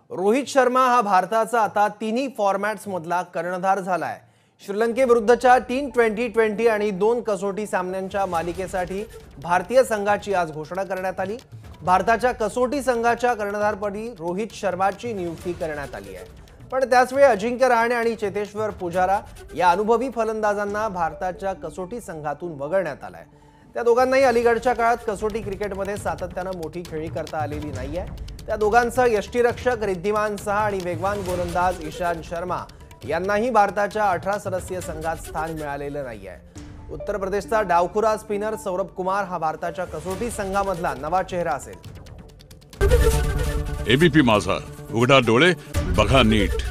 रोहित शर्मा हा भारताचा आता तिन्ही फॉर्मॅट्स मधला कर्णधार झालाय। श्रीलंकेविरुद्धच्या 3 2020 आणि 2 कसोटी सामन्यांच्या मालिकेसाठी भारतीय संघाची आज घोषणा करण्यात आली। भारताच्या कसोटी संघाच्या कर्णधारपदी रोहित शर्माची नियुक्ती करण्यात आली आहे। पण त्याचवेळी अजिंक्य रहाणे आणि चेतेश्वर पुजारा या अनुभवी फलंदाजांना भारताच्या कसोटी संघातून वगळण्यात आलंय। त्या दोघांनाही अलीकडच्या काळात कसोटी क्रिकेटमध्ये सातत्याने मोठी खेळी करता आलेली नाहीये। त्या दोघांसह यष्टीरक्षक रिद्धिमान सहा आणि वेगवान गोलंदाज ईशांत शर्मा यांनाही भारताच्या 18 सदस्यीय संघात स्थान मिळालेलं नाहीये। उत्तर प्रदेशचा डावखुरा स्पिनर सौरभ कुमार हा भारताच्या कसोटी संघामधला नवा चेहरा असेल। एबीपी माझा, उघडा डोळे बघा नीट।